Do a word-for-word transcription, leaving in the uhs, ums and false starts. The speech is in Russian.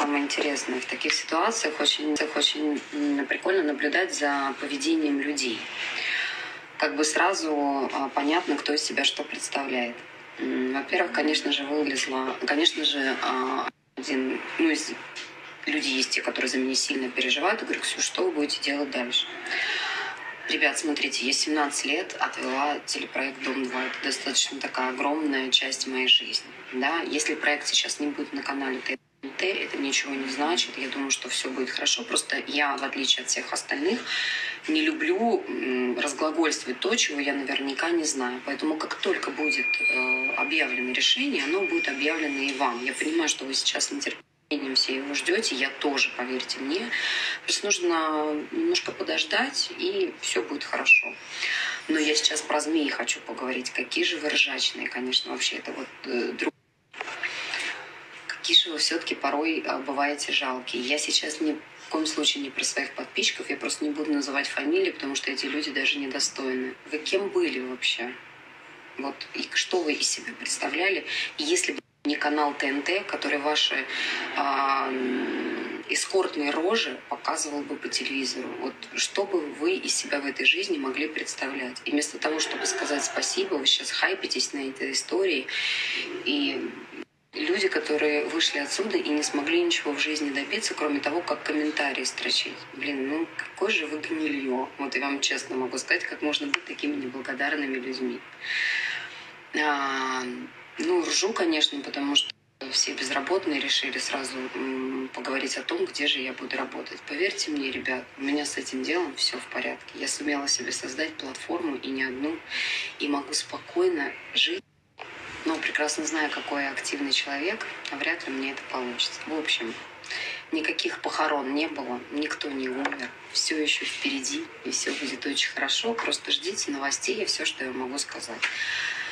самое интересное. В таких ситуациях очень, очень прикольно наблюдать за поведением людей. Как бы сразу понятно, кто из себя что представляет. Во-первых, конечно же, вылезла, конечно же, один, ну, из людей есть те, которые за меня сильно переживают. Я говорю: Ксюш, что вы будете делать дальше? Ребят, смотрите, я семнадцать лет отвела телепроект «Дом-два». Это достаточно такая огромная часть моей жизни. Да? Если проект сейчас не будет на канале ТНТ, это ничего не значит. Я думаю, что все будет хорошо. Просто я, в отличие от всех остальных, не люблю разглагольствовать то, чего я наверняка не знаю. Поэтому как только будет э, объявлено решение, оно будет объявлено и вам. Я понимаю, что вы сейчас нетерпеливы. Все его ждете, я тоже, поверьте мне. Просто нужно немножко подождать, и все будет хорошо. Но я сейчас про змеи хочу поговорить. Какие же вы ржачные, конечно, вообще. Это вот э, друг... Какие же вы все-таки порой э, бываете жалкие. Я сейчас ни в коем случае не про своих подписчиков, я просто не буду называть фамилии, потому что эти люди даже недостойны. Вы кем были вообще? Вот, и что вы из себя представляли? И если бы не канал ТНТ, который ваши э, эскортные рожи показывал бы по телевизору. Вот что бы вы из себя в этой жизни могли представлять? И вместо того, чтобы сказать спасибо, вы сейчас хайпитесь на этой истории. И люди, которые вышли отсюда и не смогли ничего в жизни добиться, кроме того, как комментарии строчить. Блин, ну какой же вы гнилье. Вот я вам честно могу сказать, как можно быть такими неблагодарными людьми. А, ну, ржу, конечно, потому что все безработные решили сразу м, поговорить о том, где же я буду работать. Поверьте мне, ребят, у меня с этим делом все в порядке. Я сумела себе создать платформу, и не одну, и могу спокойно жить. Но прекрасно знаю, какой я активный человек, а вряд ли мне это получится. В общем, никаких похорон не было, никто не умер. Все еще впереди, и все будет очень хорошо. Просто ждите новостей, и все, что я могу сказать.